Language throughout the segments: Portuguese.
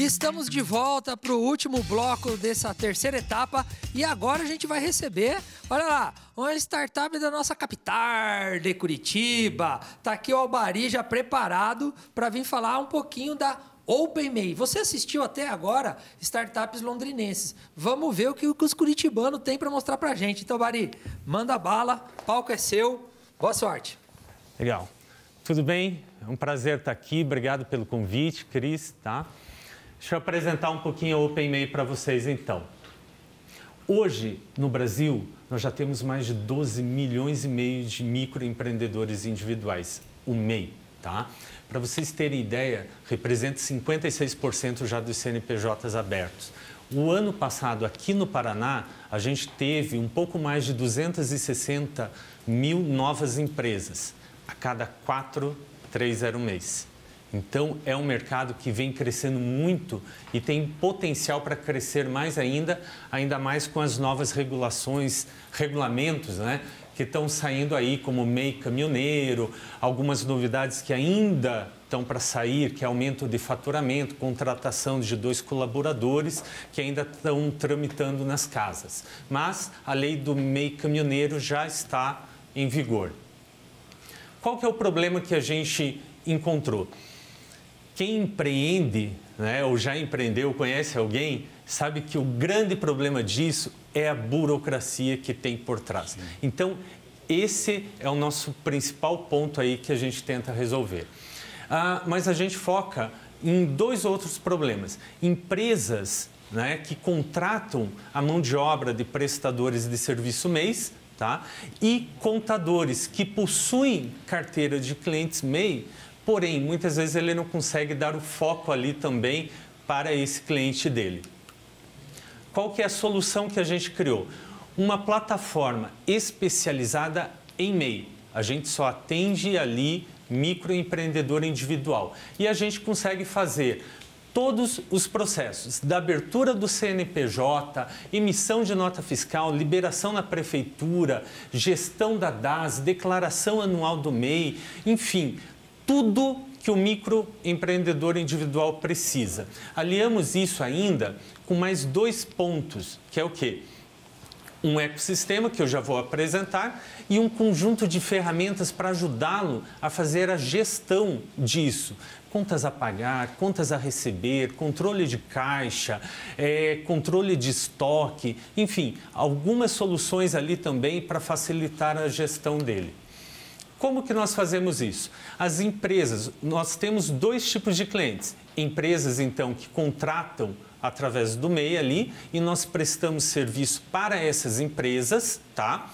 Estamos de volta para o último bloco dessa terceira etapa e agora a gente vai receber, olha lá, uma startup da nossa capital de Curitiba. Tá aqui o Albari já preparado para vir falar um pouquinho da OpenMAI. Você assistiu até agora startups londrinenses. Vamos ver o que os curitibanos têm para mostrar para a gente. Então, Albari, manda bala, palco é seu, boa sorte. Legal. Tudo bem? É um prazer estar aqui. Obrigado pelo convite, Cris, tá? Deixa eu apresentar um pouquinho a OpenMAI para vocês, então. Hoje, no Brasil, nós já temos mais de 12 milhões e meio de microempreendedores individuais, o MEI, tá? Para vocês terem ideia, representa 56% já dos CNPJs abertos. O ano passado, aqui no Paraná, a gente teve um pouco mais de 260 mil novas empresas. A cada 3 era um mês. Então, é um mercado que vem crescendo muito e tem potencial para crescer mais ainda mais com as novas regulamentos, né, que estão saindo aí, como o MEI caminhoneiro, algumas novidades que ainda estão para sair, que é aumento de faturamento, contratação de 2 colaboradores, que ainda estão tramitando nas casas. Mas a lei do MEI caminhoneiro já está em vigor. Qual que é o problema que a gente encontrou? Quem empreende, né, ou já empreendeu, conhece alguém, sabe que o grande problema disso é a burocracia que tem por trás. Então, esse é o nosso principal ponto aí que a gente tenta resolver. Mas a gente foca em 2 outros problemas. Empresas, né, que contratam a mão de obra de prestadores de serviço MEI, tá? E contadores que possuem carteira de clientes MEI, porém, muitas vezes ele não consegue dar o foco ali também para esse cliente dele. Qual que é a solução que a gente criou? Uma plataforma especializada em MEI. A gente só atende ali microempreendedor individual. E a gente consegue fazer todos os processos, da abertura do CNPJ, emissão de nota fiscal, liberação na prefeitura, gestão da DAS, declaração anual do MEI, enfim, tudo que o microempreendedor individual precisa. Aliamos isso ainda com mais 2 pontos, que é o quê? Um ecossistema, que eu já vou apresentar, e um conjunto de ferramentas para ajudá-lo a fazer a gestão disso. Contas a pagar, contas a receber, controle de caixa, controle de estoque, enfim, algumas soluções ali também para facilitar a gestão dele. Como que nós fazemos isso? As empresas, nós temos 2 tipos de clientes. Empresas, então, que contratam através do MEI ali e nós prestamos serviço para essas empresas, tá?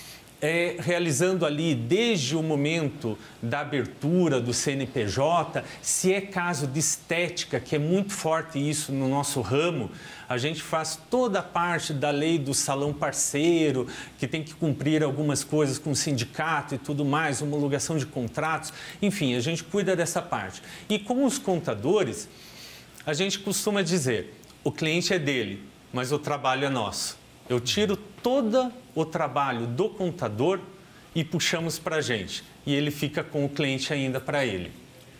Realizando ali desde o momento da abertura do CNPJ, se é caso de estética, que é muito forte isso no nosso ramo, a gente faz toda a parte da lei do salão parceiro, que tem que cumprir algumas coisas com o sindicato e tudo mais, homologação de contratos, enfim, a gente cuida dessa parte. E com os contadores, a gente costuma dizer, o cliente é dele, mas o trabalho é nosso. Eu tiro todo o trabalho do contador e puxamos para a gente. E ele fica com o cliente ainda para ele.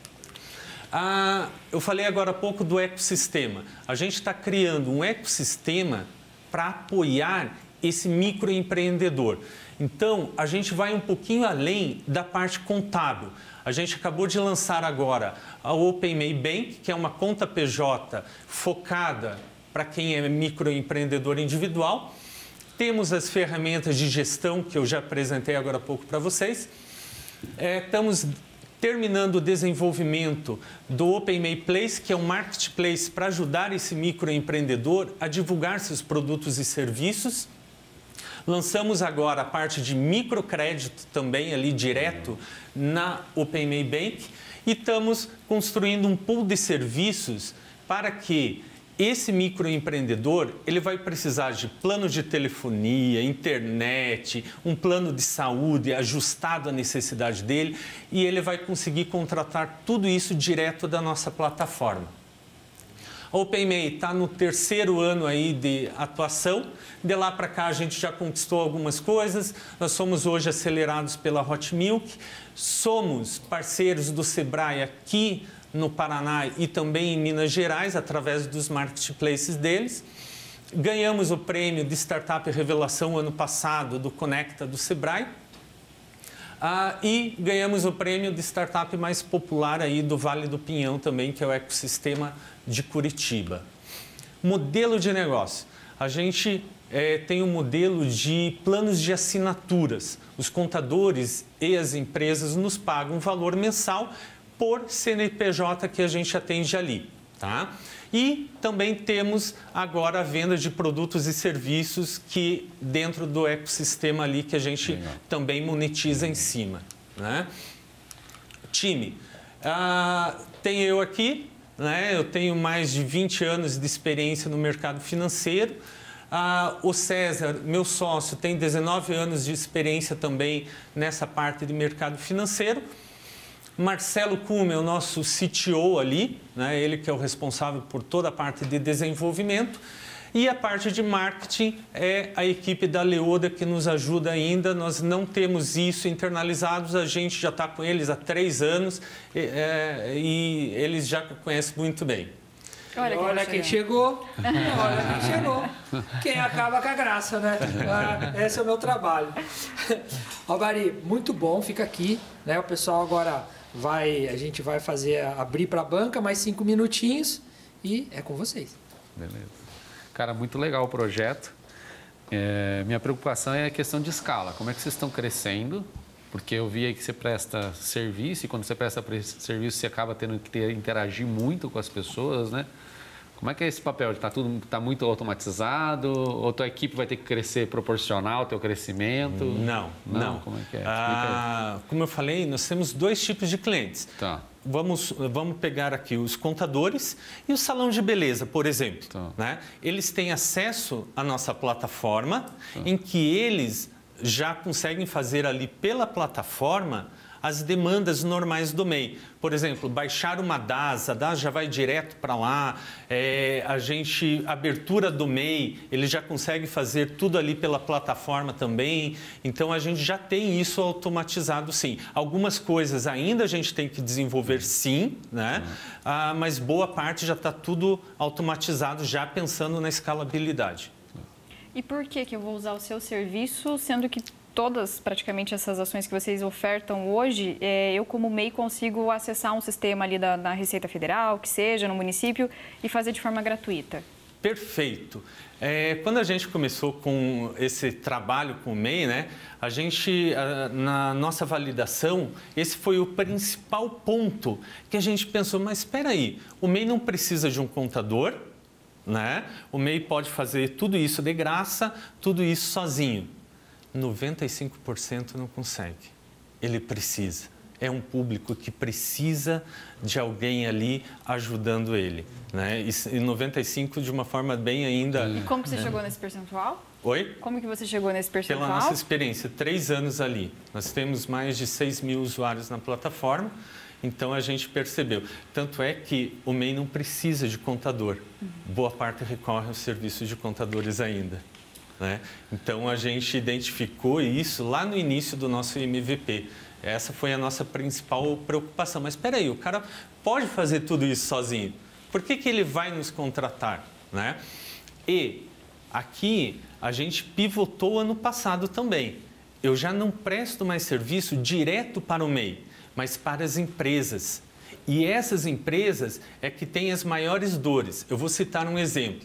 Eu falei agora há pouco do ecossistema. A gente está criando um ecossistema para apoiar esse microempreendedor. Então, a gente vai um pouquinho além da parte contábil. A gente acabou de lançar agora a OpenMAI Bank, que é uma conta PJ focada para quem é microempreendedor individual. Temos as ferramentas de gestão que eu já apresentei agora há pouco para vocês. Estamos terminando o desenvolvimento do OpenMAI Place, que é um marketplace para ajudar esse microempreendedor a divulgar seus produtos e serviços. Lançamos agora a parte de microcrédito também ali direto na OpenMAI Bank e estamos construindo um pool de serviços para que esse microempreendedor, ele vai precisar de plano de telefonia, internet, um plano de saúde ajustado à necessidade dele e ele vai conseguir contratar tudo isso direto da nossa plataforma. A OpenMAI está no 3º ano aí de atuação. De lá para cá a gente já conquistou algumas coisas. Nós somos hoje acelerados pela Hot Milk. Somos parceiros do Sebrae aqui no Paraná e também em Minas Gerais, através dos marketplaces deles. Ganhamos o prêmio de Startup Revelação ano passado do Conecta do Sebrae. E ganhamos o prêmio de startup mais popular aí do Vale do Pinhão também, que é o ecossistema de Curitiba. Modelo de negócio. A gente tem um modelo de planos de assinaturas. Os contadores e as empresas nos pagam um valor mensal por CNPJ que a gente atende ali, tá? E também temos agora a venda de produtos e serviços que dentro do ecossistema ali que a gente também monetiza em cima, né? Time. Tem eu aqui, né? Eu tenho mais de 20 anos de experiência no mercado financeiro. O César, meu sócio, tem 19 anos de experiência também nessa parte de mercado financeiro. Marcelo Kuhn é o nosso CTO ali, né? Ele que é o responsável por toda a parte de desenvolvimento. E a parte de marketing é a equipe da Leoda que nos ajuda ainda. Nós não temos isso internalizados, a gente já está com eles há 3 anos e eles já conhecem muito bem. Olha quem chegou, olha quem chegou. Quem acaba com a graça, né? Esse é o meu trabalho. Albari, muito bom, fica aqui, né? O pessoal agora a gente vai abrir para a banca mais 5 minutinhos e é com vocês. Beleza. Cara, muito legal o projeto. Minha preocupação é a questão de escala. Como é que vocês estão crescendo? Porque eu vi aí que você presta serviço e quando você presta serviço você acaba tendo que interagir muito com as pessoas, né? Como é que é esse papel? Tá muito automatizado? Ou tua equipe vai ter que crescer proporcional ao teu crescimento? Não. Como é que é? Como eu falei, nós temos 2 tipos de clientes. Tá. Vamos pegar aqui os contadores e o salão de beleza, por exemplo. Tá. Né? Eles têm acesso à nossa plataforma, em que eles já conseguem fazer ali pela plataforma as demandas normais do MEI. Por exemplo, baixar uma DAS, a DAS já vai direto para lá, abertura do MEI, ele já consegue fazer tudo ali pela plataforma também, então a gente já tem isso automatizado sim. Algumas coisas ainda a gente tem que desenvolver sim, né? Mas boa parte já está tudo automatizado, já pensando na escalabilidade. E por que eu vou usar o seu serviço, sendo que todas, praticamente, essas ações que vocês ofertam hoje, eu como MEI consigo acessar um sistema ali da Receita Federal, que seja, no município, e fazer de forma gratuita? Perfeito. Quando a gente começou com esse trabalho com o MEI, né, a gente, na nossa validação, esse foi o principal ponto que a gente pensou, mas espera aí, o MEI não precisa de um contador, né? O MEI pode fazer tudo isso de graça, tudo isso sozinho. 95% não consegue. Ele precisa. É um público que precisa de alguém ali ajudando ele, né? E 95% de uma forma bem ainda... E como que você chegou nesse percentual? Oi? Como que você chegou nesse percentual? Pela nossa experiência, 3 anos ali. Nós temos mais de 6 mil usuários na plataforma, então a gente percebeu. Tanto é que o MEI não precisa de contador. Boa parte recorre aos serviços de contadores ainda. Né? Então, a gente identificou isso lá no início do nosso MVP. Essa foi a nossa principal preocupação. Mas espera aí, o cara pode fazer tudo isso sozinho. Por que ele vai nos contratar? Né? E aqui a gente pivotou ano passado também. Eu já não presto mais serviço direto para o MEI, mas para as empresas. E essas empresas é que têm as maiores dores. Eu vou citar um exemplo.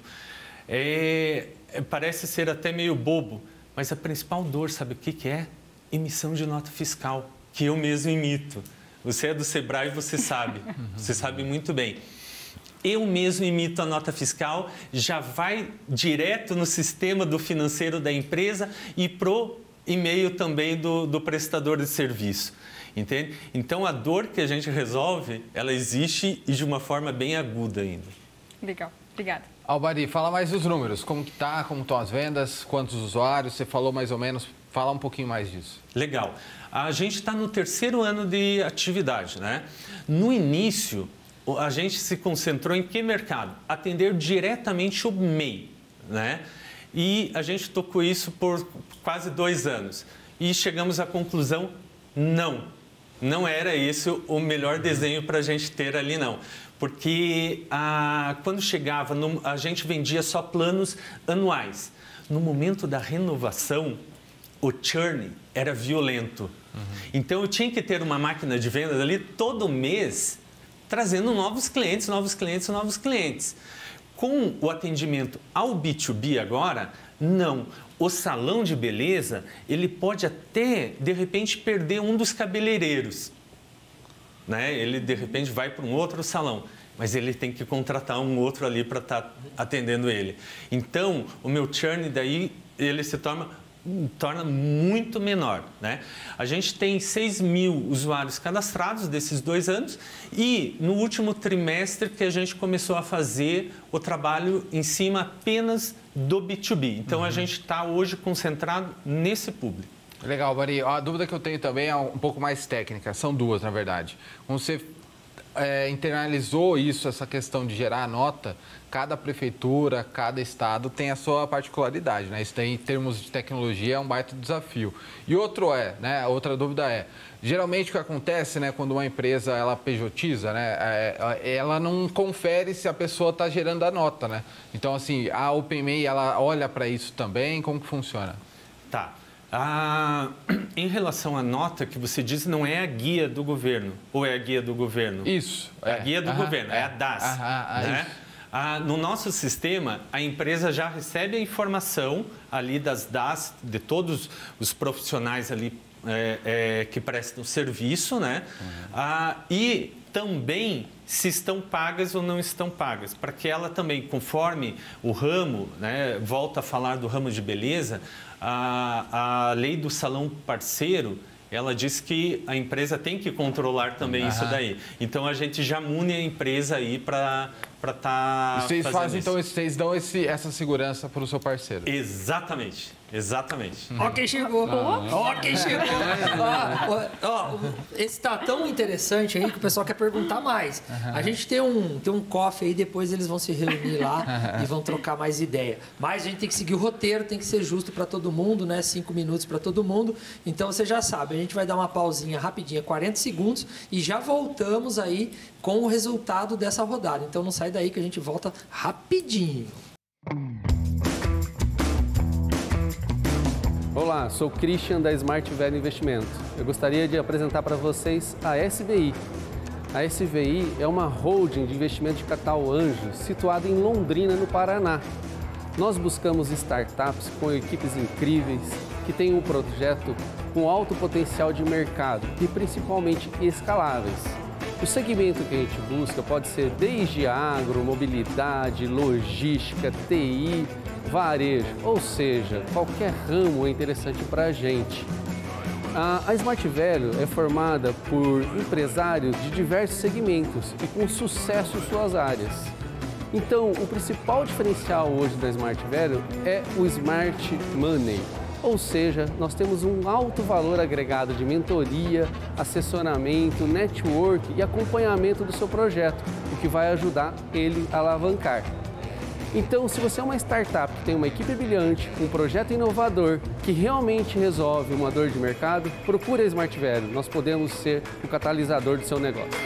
Parece ser até meio bobo, mas a principal dor, sabe o que é? Emissão de nota fiscal, que eu mesmo imito. Você é do Sebrae, você sabe muito bem. Eu mesmo imito a nota fiscal, já vai direto no sistema do financeiro da empresa e pro e-mail também do prestador de serviço. Entende? Então, a dor que a gente resolve, ela existe e de uma forma bem aguda ainda. Legal, obrigada. Albari, fala mais dos números, como que tá, como estão as vendas, quantos usuários, você falou mais ou menos, fala um pouquinho mais disso. Legal. A gente está no 3º ano de atividade, né? No início, a gente se concentrou em que mercado? Atender diretamente o MEI, né? E a gente tocou isso por quase 2 anos. E chegamos à conclusão, não. Não era isso o melhor desenho para a gente ter ali, não. Porque quando chegava, a gente vendia só planos anuais. No momento da renovação, o churn era violento. Então, eu tinha que ter uma máquina de vendas ali todo mês, trazendo novos clientes, novos clientes, novos clientes. Com o atendimento ao B2B agora, não. O salão de beleza, ele pode até, de repente, perder um dos cabeleireiros. Né? Ele, de repente, vai para um outro salão, mas ele tem que contratar um outro ali para estar atendendo ele. Então, o meu churn daí, ele se torna muito menor, né? A gente tem 6.000 usuários cadastrados desses 2 anos e no último trimestre que a gente começou a fazer o trabalho em cima apenas do B2B. Então, a gente está hoje concentrado nesse público. Legal, Bari. A dúvida que eu tenho também é um pouco mais técnica. São 2, na verdade. Como você internalizou isso, essa questão de gerar nota, cada prefeitura, cada estado tem a sua particularidade, né? Isso daí, em termos de tecnologia, é um baita desafio. E outra dúvida é, geralmente o que acontece, né, quando uma empresa ela pejotiza, né, ela não confere se a pessoa está gerando a nota, né? Então, assim, a OpenMEI, ela olha para isso também, como que funciona? Tá. Em relação à nota que você disse, não é a guia do governo, ou é a guia do governo? Isso. É a guia do governo, é a DAS. Né? No nosso sistema, a empresa já recebe a informação ali das DAS, de todos os profissionais ali que prestam serviço, né? E também se estão pagas ou não estão pagas, para que ela também, conforme o ramo, né, volta a falar do ramo de beleza, a lei do salão parceiro, ela diz que a empresa tem que controlar também isso daí. Então, a gente já mune a empresa aí para estar Vocês fazem, isso. então, vocês dão essa segurança para o seu parceiro. Exatamente. Exatamente. Ó quem chegou. Ó quem chegou. Esse tá tão interessante aí que o pessoal quer perguntar mais. A gente tem um coffee aí, depois eles vão se reunir lá e vão trocar mais ideia. Mas a gente tem que seguir o roteiro, tem que ser justo para todo mundo, né? 5 minutos para todo mundo. Então, você já sabe, a gente vai dar uma pausinha rapidinha, 40 segundos, e já voltamos aí com o resultado dessa rodada. Então, não sai daí que a gente volta rapidinho. Olá, sou o Christian da Smart Value Investimentos. Eu gostaria de apresentar para vocês a SVI. A SVI é uma holding de investimento de capital anjo situada em Londrina, no Paraná. Nós buscamos startups com equipes incríveis que têm um projeto com alto potencial de mercado e principalmente escaláveis. O segmento que a gente busca pode ser desde agro, mobilidade, logística, TI, varejo, ou seja, qualquer ramo é interessante para a gente. A Smart Value é formada por empresários de diversos segmentos e com sucesso em suas áreas. Então, o principal diferencial hoje da Smart Value é o Smart Money, ou seja, nós temos um alto valor agregado de mentoria, assessoramento, network e acompanhamento do seu projeto, o que vai ajudar ele a alavancar. Então, se você é uma startup que tem uma equipe brilhante, um projeto inovador, que realmente resolve uma dor de mercado, procure a Smart Value. Nós podemos ser o catalisador do seu negócio.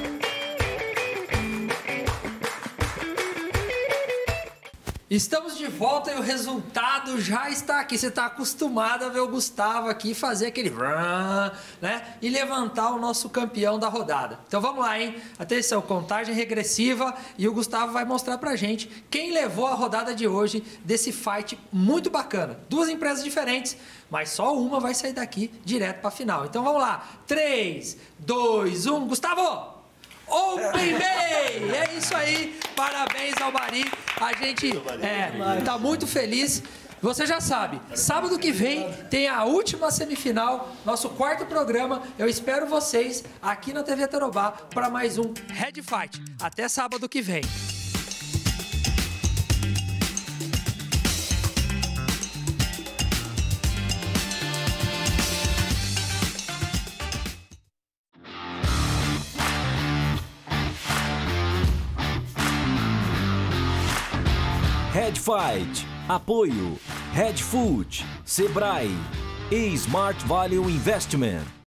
Estamos de volta e o resultado já está aqui. Você está acostumado a ver o Gustavo aqui fazer aquele né? E levantar o nosso campeão da rodada. Então vamos lá, hein? Atenção, contagem regressiva e o Gustavo vai mostrar pra gente quem levou a rodada de hoje desse fight muito bacana. 2 empresas diferentes, mas só uma vai sair daqui direto pra final. Então vamos lá. 3, 2, 1, Gustavo! OpenMEI! É isso aí, parabéns ao Bari. A gente está muito feliz. Você já sabe, sábado que vem tem a última semifinal, nosso 4º programa. Eu espero vocês aqui na TV Tarobá para mais um Red Fight. Até sábado que vem. Red Fight, apoio, Red Food, Sebrae e Smart Value Investment.